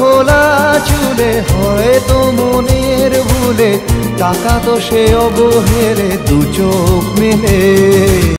খোলা চুলে হয়তো মনের ভুলে টাকা তো সে অবহেলে দু চোখ মেলে